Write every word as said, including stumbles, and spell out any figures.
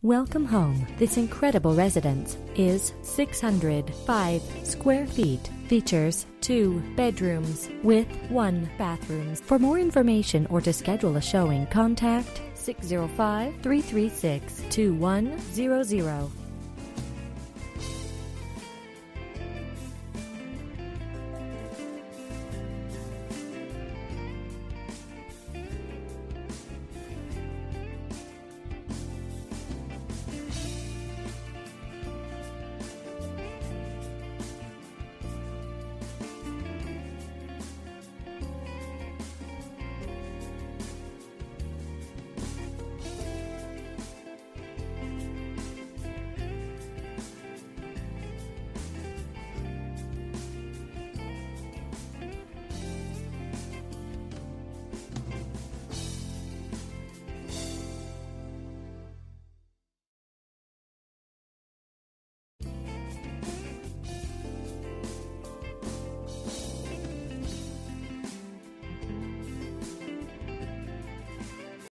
Welcome home. This incredible residence is six hundred five square feet. Features two bedrooms with one bathroom. For more information or to schedule a showing, contact six zero five, three three six, two one zero zero.